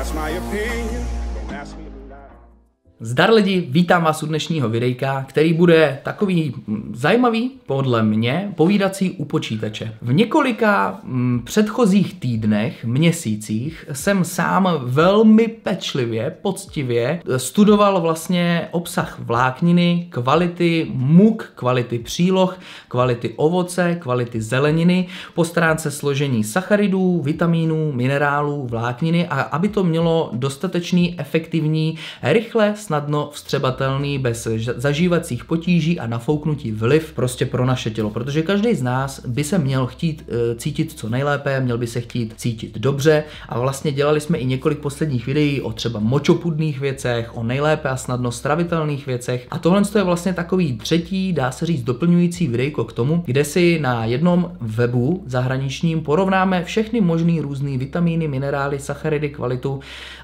Zdar lidi, vítám vás u dnešního videjka, který bude takový zajímavý, podle mě, povídací u počítače. V několika předchozích týdnech, měsících jsem sám velmi pečlivě, poctivě studoval vlastně obsah vlákniny, kvality muk, kvality příloh, kvality ovoce, kvality zeleniny, po stránce složení sacharidů, vitamínů, minerálů, vlákniny a aby to mělo dostatečný, efektivní, rychle, snadno vstřebatelný, bez zažívacích potíží a nafouknutí vliv prostě pro naše tělo, protože každý z nás by se měl chtít cítit co nejlépe, měl by se chtít cítit dobře a vlastně dělali jsme i několik posledních videí o třeba močopudných věcech, o nejlépe a snadno stravitelných věcech a tohle je vlastně takový třetí, dá se říct, doplňující videjko k tomu, kde si na jednom webu zahraničním porovnáme všechny možný různý vitamíny, minerály, sacharidy, kvalitu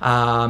a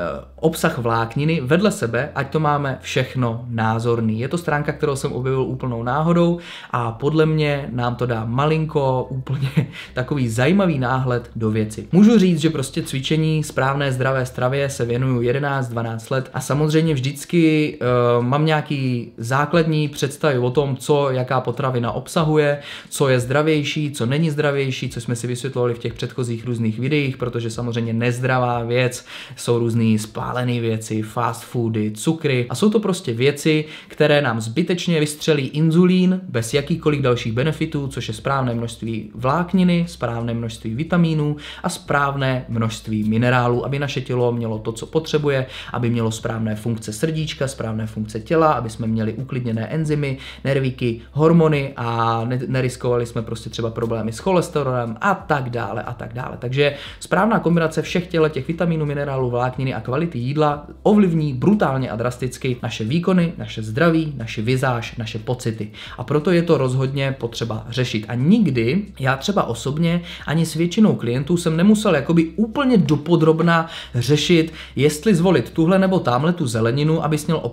obsah vlákniny vedle sebe, ať to máme všechno názorný. Je to stránka, kterou jsem objevil úplnou náhodou a podle mě nám to dá malinko úplně takový zajímavý náhled do věci. Můžu říct, že prostě cvičení, správné zdravé stravě se věnuju 11-12 let a samozřejmě vždycky mám nějaký základní představy o tom, co jaká potravina obsahuje, co je zdravější, co není zdravější, co jsme si vysvětlovali v těch předchozích různých videích, protože samozřejmě nezdravá věc jsou různý spálené věci, fast foody, cukry a jsou to prostě věci, které nám zbytečně vystřelí inzulín bez jakýchkoliv dalších benefitů, což je správné množství vlákniny, správné množství vitamínů a správné množství minerálů, aby naše tělo mělo to, co potřebuje, aby mělo správné funkce srdíčka, správné funkce těla, aby jsme měli uklidněné enzymy, nervíky, hormony a neriskovali jsme prostě třeba problémy s cholesterolem a tak dále a tak dále. Takže správná kombinace všech těch vitamínů, minerálů, vlákniny a kvality jídla ovlivní brutálně a drasticky naše výkony, naše zdraví, naši vizáž, naše pocity. A proto je to rozhodně potřeba řešit. A nikdy, já třeba osobně, ani s většinou klientů jsem nemusel jakoby úplně dopodrobna řešit, jestli zvolit tuhle nebo támhle tu zeleninu, abys měl o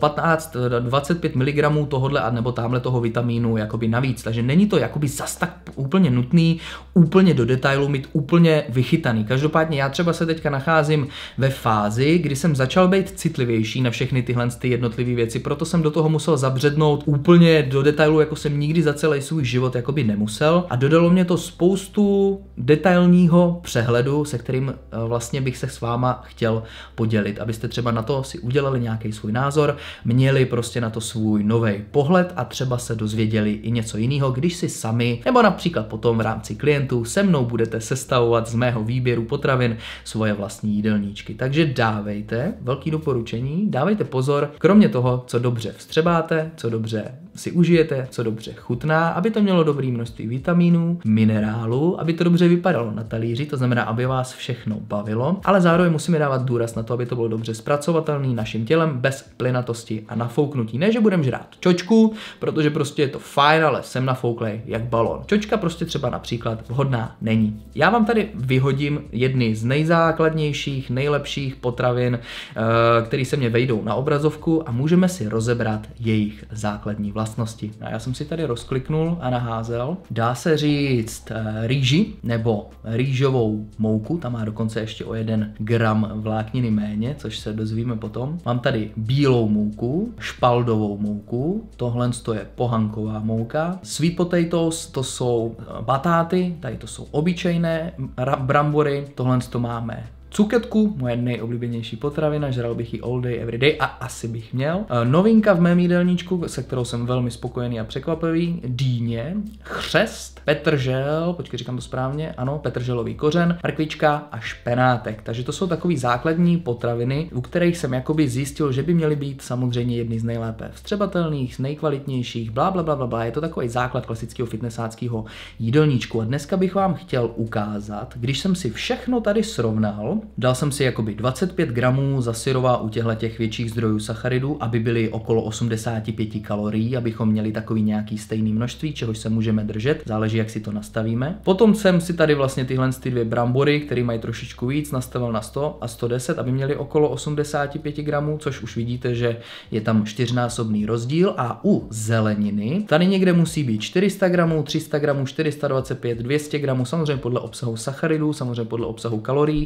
15-25 mg tohodle a nebo támhle toho vitamínu jakoby navíc. Takže není to jakoby zas tak úplně nutný, úplně do detailu mít úplně vychytaný. Každopádně já třeba se teďka nacházím ve fázi, kdy jsem začal být citlivější na všechny tyhle jednotlivé věci, proto jsem do toho musel zabřednout úplně do detailu, jako jsem nikdy za celý svůj život jakoby nemusel a dodalo mě to spoustu detailního přehledu, se kterým vlastně bych se s váma chtěl podělit, abyste třeba na to si udělali nějaký svůj názor, měli prostě na to svůj nový pohled a třeba se dozvěděli i něco jiného, když si sami, nebo například potom v rámci klientů se mnou budete sestavovat z mého výběru potravin svoje vlastní jídelníčky. Takže dávejte, velký doporučení, dávejte pozor, kromě toho, co dobře vstřebáte, co dobře si užijete, co dobře chutná, aby to mělo dobré množství vitamínů, minerálů, aby to dobře vypadalo na talíři, to znamená, aby vás všechno bavilo, ale zároveň musíme dávat důraz na to, aby to bylo dobře zpracovatelný naším tělem bez plynatosti a nafouknutí. Ne, že budeme žrát čočku, protože prostě je to fajn, ale jsem nafouklej jak balon. Čočka prostě třeba například vhodná není. Já vám tady vyhodím jedny z nejzákladnějších, nejlepších potravin, které se mě vejdou na obrazovku a můžeme si rozebrat jejich základní vlastnosti. A já jsem si tady rozkliknul a naházel. Dá se říct rýži nebo rýžovou mouku, tam má dokonce ještě o 1 gram vlákniny méně, což se dozvíme potom. Mám tady bílou mouku, špaldovou mouku, tohle je pohanková mouka. Sweet potatoes, to jsou batáty, tady to jsou obyčejné brambory, tohle to máme cuketku, moje nejoblíbenější potravina, žral bych ji all day, every day a asi bych měl. Novinka v mém jídelníčku, se kterou jsem velmi spokojený a překvapivý, dýně, chřest, petržel, počkej, říkám to správně, ano, petrželový kořen, mrkvička a špenátek. Takže to jsou takové základní potraviny, u kterých jsem jakoby zjistil, že by měly být samozřejmě jedny z nejlépe vstřebatelných, z nejkvalitnějších, bla, bla, bla, bla, bla. Je to takový základ klasického fitnessáckého jídelníčku. A dneska bych vám chtěl ukázat, když jsem si všechno tady srovnal, dal jsem si jakoby 25 gramů za syrová u těch větších zdrojů sacharidů, aby byly okolo 85 kalorií, abychom měli takový nějaký stejný množství, čehož se můžeme držet, záleží, jak si to nastavíme. Potom jsem si tady vlastně tyhle dvě brambory, které mají trošičku víc, nastavil na 100 a 110, aby měly okolo 85 gramů, což už vidíte, že je tam 4násobný rozdíl. A u zeleniny tady někde musí být 400 gramů, 300 gramů, 425, 200 gramů, samozřejmě podle obsahu sacharidů, samozřejmě podle obsahu kalorií, aby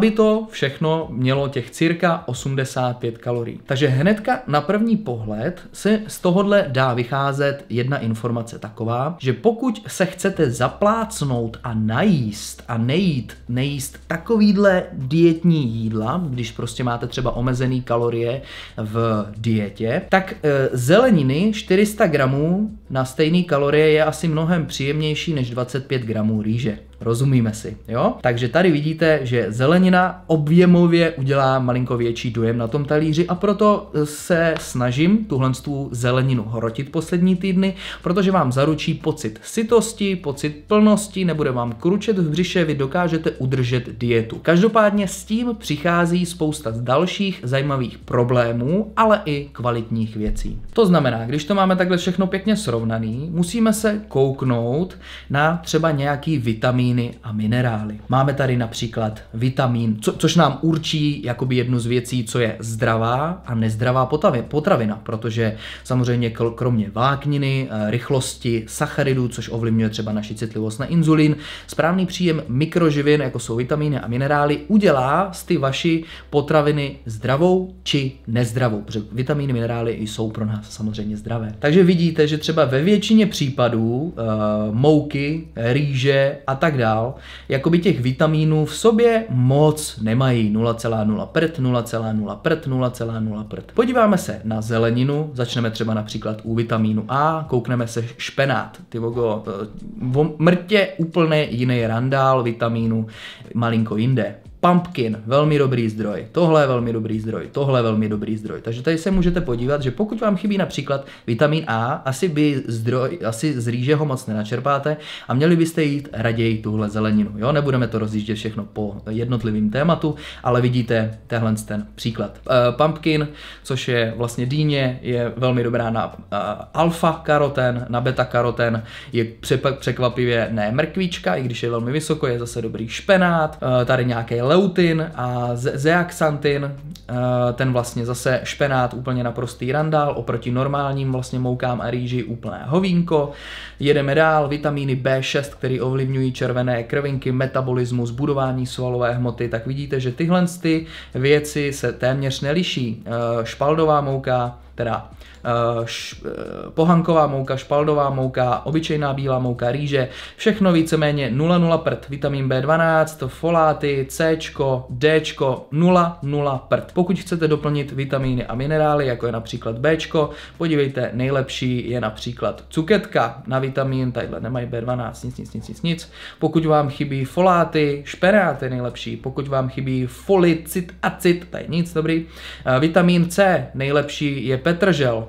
aby to všechno mělo těch cirka 85 kalorií. Takže hnedka na první pohled se z tohohle dá vycházet jedna informace taková, že pokud se chcete zaplácnout a najíst a nejíst takovýhle dietní jídla, když prostě máte třeba omezený kalorie v dietě, tak zeleniny 400 gramů na stejné kalorie je asi mnohem příjemnější než 25 gramů rýže. Rozumíme si, jo? Takže tady vidíte, že zelenina objemově udělá malinko větší dojem na tom talíři a proto se snažím tuhle zeleninu hrotit poslední týdny, protože vám zaručí pocit sytosti, pocit plnosti, nebude vám kručet v břiše, vy dokážete udržet dietu. Každopádně s tím přichází spousta dalších zajímavých problémů, ale i kvalitních věcí. To znamená, když to máme takhle všechno pěkně srovnaný, musíme se kouknout na třeba nějaký vitamin a minerály. Máme tady například vitamin, což nám určí jakoby jednu z věcí, co je zdravá a nezdravá potravina, protože samozřejmě kromě vlákniny, rychlosti, sacharidů, což ovlivňuje třeba naši citlivost na inzulin, správný příjem mikroživin, jako jsou vitamíny a minerály, udělá z ty vaší potraviny zdravou či nezdravou, protože vitamíny, minerály jsou pro nás samozřejmě zdravé. Takže vidíte, že třeba ve většině případů mouky, rýže a tak dál, jakoby těch vitamínů v sobě moc nemají. 0,0 prd, 0,0 prd, 0,0 prd. Podíváme se na zeleninu, začneme třeba například u vitamínu A, koukneme se špenát. Ty vogo, mrtě úplně jiný randál vitamínu malinko jinde. Pumpkin, velmi dobrý zdroj, tohle je velmi dobrý zdroj, tohle je velmi dobrý zdroj. Takže tady se můžete podívat, že pokud vám chybí například vitamin A, asi z rýže ho moc nenačerpáte a měli byste jít raději tuhle zeleninu. Jo? Nebudeme to rozjíždět všechno po jednotlivým tématu, ale vidíte tenhle ten příklad. Pumpkin, což je vlastně dýně, je velmi dobrá na alfa-karoten, na beta-karoten, je překvapivě ne mrkvíčka, i když je velmi vysoko, je zase dobrý špenát, tady nějaký leutin a zeaxanthin, ten vlastně zase špenát úplně naprostý randál, oproti normálním vlastně moukám a rýži úplné hovínko. Jedeme dál, vitamíny B6, které ovlivňují červené krvinky, metabolismus, budování svalové hmoty, tak vidíte, že tyhle věci se téměř neliší. Špaldová mouka, teda pohanková mouka, špaldová mouka, obyčejná bílá mouka, rýže, všechno víceméně 0,0 prd, vitamin B12, foláty, C, D, 0,0 prd. Pokud chcete doplnit vitamíny a minerály, jako je například B, podívejte, nejlepší je například cuketka na vitamin, tadyhle nemají B12, nic. Pokud vám chybí foláty, špenát je nejlepší, pokud vám chybí folicid, acid, tady nic, dobrý. Vitamin C, nejlepší je petržel.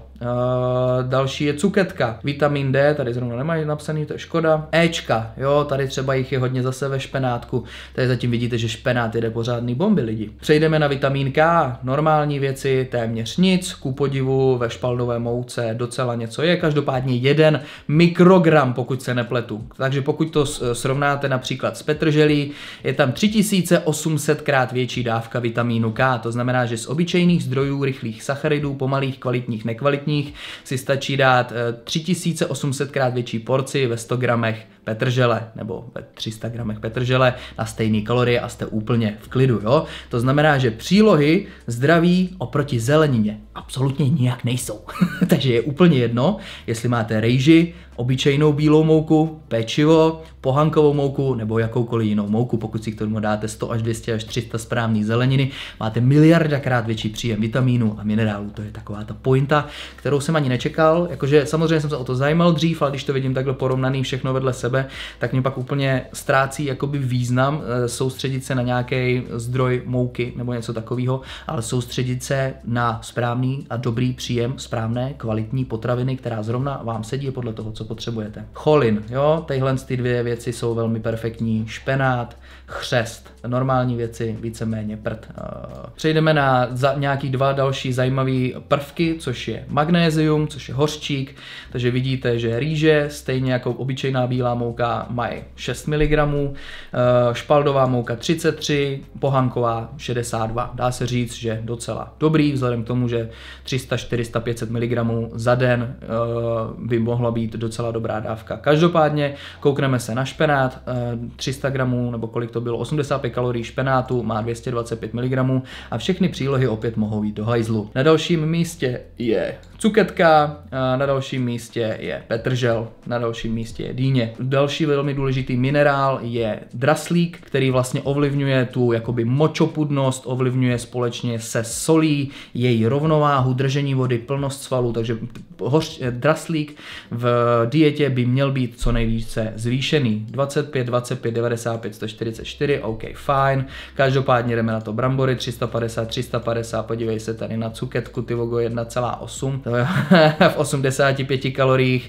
Další je cuketka, vitamin D, tady zrovna nemají napsaný, to je škoda. Ečka, jo, tady třeba jich je hodně zase ve špenátku, tady zatím vidíte, že špenát jede pořádný bomby lidi. Přejdeme na vitamin K, normální věci, téměř nic, ku podivu ve špaldové mouce docela něco je, každopádně 1 mikrogram, pokud se nepletu. Takže pokud to srovnáte například s petrželí, je tam 3800krát větší dávka vitamínu K, to znamená, že z obyčejných zdrojů rychlých sacharidů, pomalých, kvalitních, nekvalitních, si stačí dát 3800krát větší porci ve 100 gramech petržele nebo ve 300 gramech petržele na stejné kalorie a jste úplně v klidu, jo? To znamená, že přílohy zdraví oproti zelenině absolutně nijak nejsou. Takže je úplně jedno, jestli máte rejži, obyčejnou bílou mouku, pečivo, pohankovou mouku nebo jakoukoliv jinou mouku. Pokud si k tomu dáte 100 až 200 až 300 správný zeleniny, máte miliardakrát větší příjem vitamínů a minerálů. To je taková ta pointa, kterou jsem ani nečekal. Jakože samozřejmě jsem se o to zajímal dřív, ale když to vidím takhle porovnaný všechno vedle sebe, tak mě pak úplně ztrácí jakoby význam soustředit se na nějaký zdroj mouky nebo něco takového, ale soustředit se na správný a dobrý příjem správné kvalitní potraviny, která zrovna vám sedí podle toho, co potřebujete. Cholin, jo, tyhle ty dvě věci jsou velmi perfektní. Špenát, chřest, normální věci, víceméně prd. Přejdeme na nějaký 2 další zajímavé prvky, což je magnézium, což je hořčík, takže vidíte, že rýže, stejně jako obyčejná bílá mouka mají 6 mg, špaldová mouka 33, pohanková 62. Dá se říct, že docela dobrý, vzhledem k tomu, že 300, 400, 500 mg za den by mohla být docela dobrá dávka. Každopádně koukneme se na špenát, 300 gramů, nebo kolik to bylo, 85 kalorií špenátu, má 225 mg a všechny přílohy opět mohou jít do hajzlu. Na dalším místě je cuketka, na dalším místě je petržel, na dalším místě je dýně. Další velmi důležitý minerál je draslík, který vlastně ovlivňuje tu jakoby močopudnost, ovlivňuje společně se solí, její rovnováhu, držení vody, plnost svalů, takže draslík v dietě by měl být co nejvíce zvýšený. 25, 25, 95, 144, OK, fajn. Každopádně jdeme na to brambory, 350, 350, podívej se tady na cuketku, ty vogo 1,8, v 85 kaloriích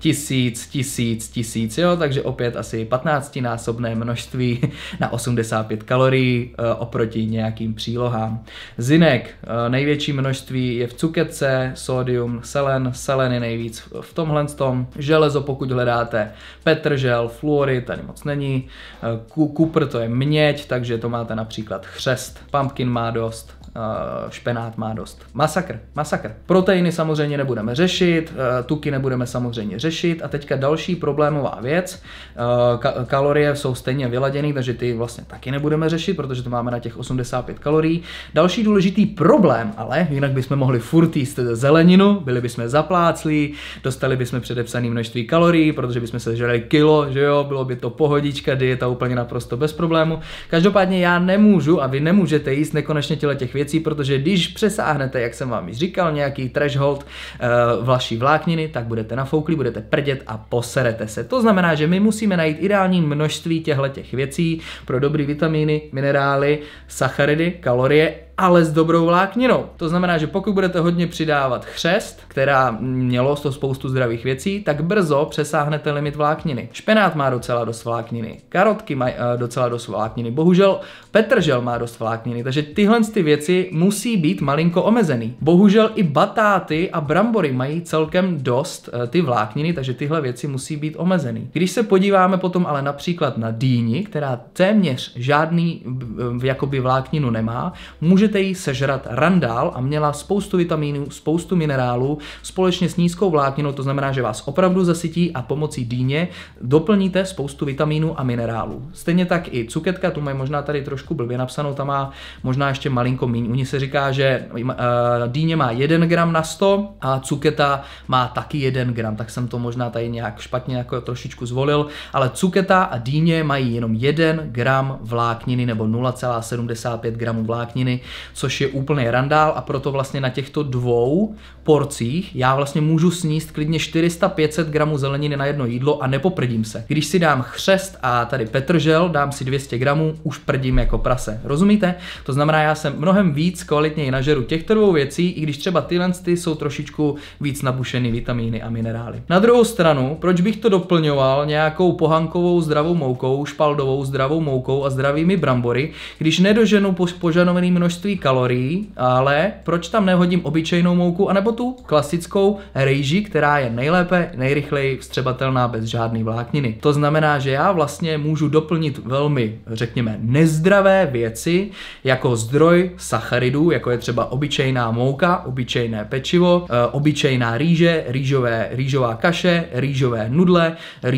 1000, jo, takže opět asi 15násobné množství na 85 kalorií oproti nějakým přílohám. Zinek, největší množství je v cuketce, sódium, selen je nejvíc v tomhle tom, železo pokud hledáte, petržel, fluorid, tady moc není, kupr to je měď, takže to máte například chřest, pumpkin má dost, špenát má dost. Masakr. Proteiny samozřejmě nebudeme řešit, tuky nebudeme samozřejmě řešit a teďka další problémová věc, kalorie jsou stejně vyladěný, takže ty vlastně taky nebudeme řešit, protože to máme na těch 85 kalorií. Další důležitý problém, ale jinak bychom mohli furt jíst zeleninu, byli bychom zapláclí, dostali bychom předepsané množství kalorií, protože bychom se žrali kilo, že jo, bylo by to pohodička, dieta úplně naprosto bez problému. Každopádně já nemůžu a vy nemůžete jíst nekonečně těch věcí, protože když přesáhnete, jak jsem vám již říkal, nějaký threshold vaší vlákniny, tak budete nafouklí, budete prdět a poserete se. To znamená, že my musíme najít ideální množství těchto věcí pro dobrý vitamíny, minerály, sacharidy, kalorie, ale s dobrou vlákninou. To znamená, že pokud budete hodně přidávat chřest, která mělo to spoustu zdravých věcí, tak brzo přesáhnete limit vlákniny. Špenát má docela dost vlákniny, karotky mají docela dost vlákniny, bohužel petržel má dost vlákniny, takže tyhle ty věci musí být malinko omezený. Bohužel i batáty a brambory mají celkem dost ty vlákniny, takže tyhle věci musí být omezený. Když se podíváme potom ale například na dýni, která téměř žádný jakoby vlákninu nemá, můžete jí sežrat randál a měla spoustu vitamínů, spoustu minerálů společně s nízkou vlákninou, to znamená, že vás opravdu zasytí a pomocí dýně doplníte spoustu vitamínů a minerálů. Stejně tak i cuketka, tu mají možná tady trošku blbě napsanou, tam má možná ještě malinko míň. U ní se říká, že dýně má 1 gram na 100 a cuketa má taky 1 gram, tak jsem to možná tady nějak špatně jako trošičku zvolil, ale cuketa a dýně mají jenom 1 gram vlákniny nebo 0,75 gramů vlákniny, což je úplný randál a proto vlastně na těchto dvou porcích já vlastně můžu sníst klidně 400-500 gramů zeleniny na jedno jídlo a nepoprdím se. Když si dám chřest a tady petržel, dám si 200 gramů, už prdím jako prase. Rozumíte? To znamená, já jsem mnohem víc kvalitněji nažeru těchto dvou věcí, i když třeba tyhle jsou trošičku víc nabušený vitamíny a minerály. Na druhou stranu, proč bych to doplňoval nějakou pohankovou zdravou moukou, špaldovou zdravou moukou a zdravými brambory, když nedoženu požadované množství kalorií, ale proč tam nehodím obyčejnou mouku anebo tu klasickou rejži, která je nejlépe, nejrychleji vstřebatelná bez žádné vlákniny. To znamená, že já vlastně můžu doplnit velmi, řekněme, nezdravé věci jako zdroj sacharidů, jako je třeba obyčejná mouka, obyčejné pečivo, obyčejná rýže, rýžová kaše, rýžové nudle,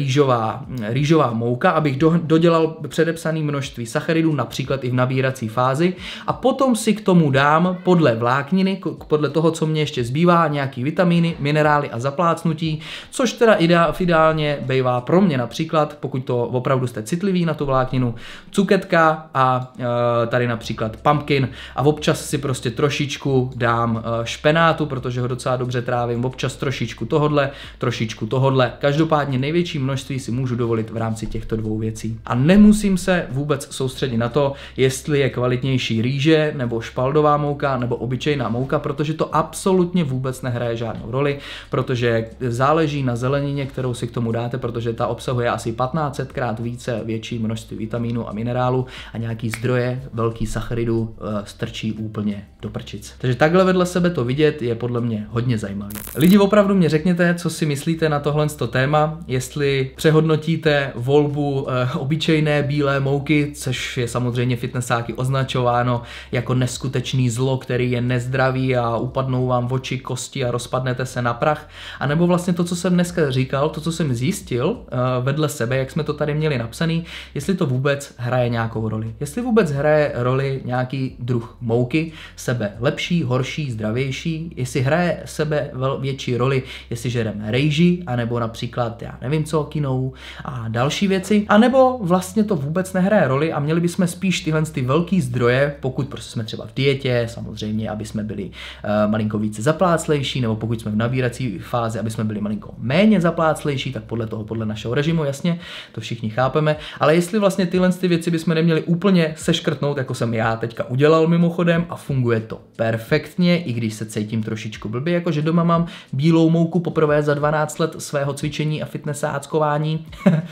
rýžová mouka, abych dodělal předepsané množství sacharidů, například i v nabírací fázi, a potom si k tomu dám podle vlákniny, podle toho, co mě ještě zbývá, nějaký vitamíny, minerály a zaplácnutí, což teda ideálně bývá pro mě například, pokud to opravdu jste citliví na tu vlákninu, cuketka a tady například pumpkin a občas si prostě trošičku dám špenátu, protože ho docela dobře trávím, občas trošičku tohodle. Každopádně největší množství si můžu dovolit v rámci těchto dvou věcí. A nemusím se vůbec soustředit na to, jestli je kvalitnější rýže nebo špaldová mouka, nebo obyčejná mouka, protože to absolutně vůbec nehraje žádnou roli, protože záleží na zelenině, kterou si k tomu dáte, protože ta obsahuje asi 1500krát více větší množství vitamínů a minerálů a nějaký zdroje velký sacharidů strčí úplně do prčic. Takže takhle vedle sebe to vidět je podle mě hodně zajímavý. Lidi, opravdu mě řekněte, co si myslíte na tohle téma, jestli přehodnotíte volbu obyčejné bílé mouky, což je samozřejmě fitnessáky označováno jako neskutečný zlo, který je nezdravý a upadnou vám v oči, kosti a rozpadnete se na prach, a nebo vlastně to, co jsem dneska říkal, to, co jsem zjistil vedle sebe, jak jsme to tady měli napsaný, jestli to vůbec hraje nějakou roli. Jestli vůbec hraje roli nějaký druh mouky, sebe lepší, horší, zdravější, jestli hraje sebe větší roli, jestli žereme rejži, anebo například, já nevím co, kinou a další věci, anebo vlastně to vůbec nehraje roli a měli bychom spíš tyhle ty velký zdroje, pokud prostě jsme třeba v dietě, samozřejmě, aby jsme byli malinko více zapláclejší, nebo pokud jsme v nabírací fázi, aby jsme byli malinko méně zapláclejší, tak podle našeho režimu, jasně, to všichni chápeme, ale jestli vlastně tyhle ty věci bychom neměli úplně seškrtnout, jako jsem já teďka udělal mimochodem a funguje to perfektně, i když se cítím trošičku blbě, jakože doma mám bílou mouku poprvé za 12 let svého cvičení a fitnessáckování,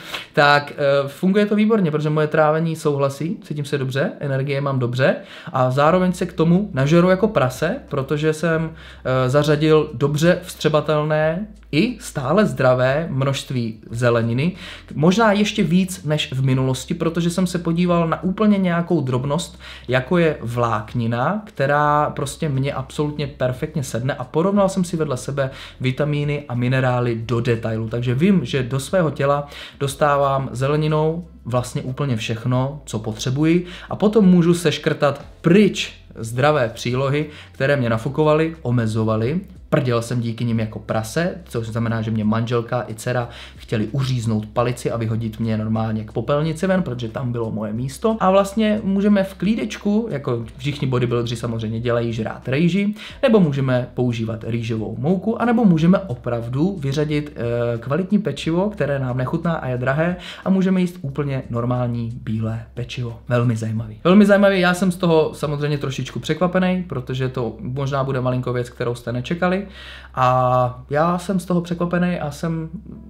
tak funguje to výborně, protože moje trávení souhlasí, cítím se dobře, energie mám dobře a zároveň se k tomu nažeru jako prase, protože jsem zařadil dobře vstřebatelné i stále zdravé množství zeleniny, možná ještě víc než v minulosti, protože jsem se podíval na úplně nějakou drobnost, jako je vláknina, která prostě mě absolutně perfektně sedne a porovnal jsem si vedle sebe vitamíny a minerály do detailu, takže vím, že do svého těla dostávám zeleninou vlastně úplně všechno, co potřebuji a potom můžu seškrtat pryč zdravé přílohy, které mě nafukovaly, omezovaly. Prděl jsem díky nim jako prase, což znamená, že mě manželka i dcera chtěli uříznout palici a vyhodit mě normálně k popelnici ven, protože tam bylo moje místo. A vlastně můžeme v klídečku, jako všichni bodybuildři samozřejmě dělají, žrát rejži, nebo můžeme používat rýžovou mouku, anebo můžeme opravdu vyřadit kvalitní pečivo, které nám nechutná a je drahé, a můžeme jíst úplně normální bílé pečivo. Velmi zajímavý. Velmi zajímavý, já jsem z toho samozřejmě trošičku překvapený, protože to možná bude malinko věc, kterou jste nečekali. A já jsem z toho překvapený a jsem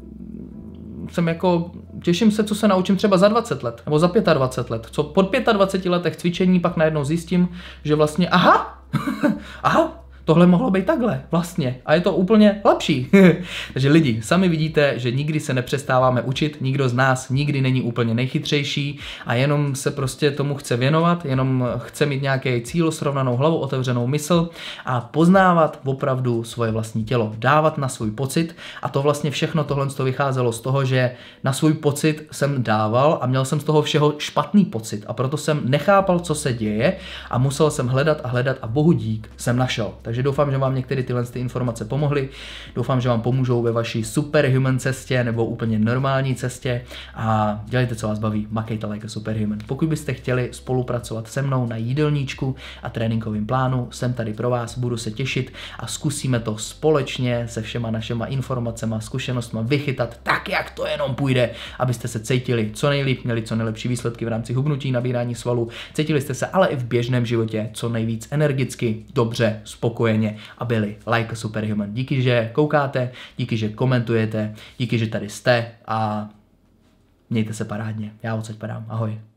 jako, těším se, co se naučím třeba za 20 let, nebo za 25 let. Co po 25 letech cvičení pak najednou zjistím, že vlastně, aha, tohle mohlo být takhle, vlastně. A je to úplně lepší. Takže lidi, sami vidíte, že nikdy se nepřestáváme učit, nikdo z nás nikdy není úplně nejchytřejší a jenom se prostě tomu chce věnovat, jenom chce mít nějaký cíl, srovnanou hlavu, otevřenou mysl a poznávat opravdu svoje vlastní tělo, dávat na svůj pocit, a to vlastně všechno tohle vycházelo z toho, že na svůj pocit jsem dával a měl jsem z toho všeho špatný pocit a proto jsem nechápal, co se děje a musel jsem hledat a bohu dík jsem našel. Takže doufám, že vám některé tyhle informace pomohly. Doufám, že vám pomůžou ve vaší superhuman cestě nebo úplně normální cestě a dělejte, co vás baví. Makejte like a superhuman. Pokud byste chtěli spolupracovat se mnou na jídelníčku a tréninkovém plánu, jsem tady pro vás, budu se těšit a zkusíme to společně se všema našima informacemi, zkušenostmi vychytat tak, jak to jenom půjde, abyste se cítili co nejlíp, měli co nejlepší výsledky v rámci hubnutí, nabírání svalů, cítili jste se ale i v běžném životě co nejvíc energicky, dobře, spokojeně a byli like a superhuman. Díky, že koukáte, díky, že komentujete, díky, že tady jste a mějte se parádně. Já odsaď padám. Ahoj.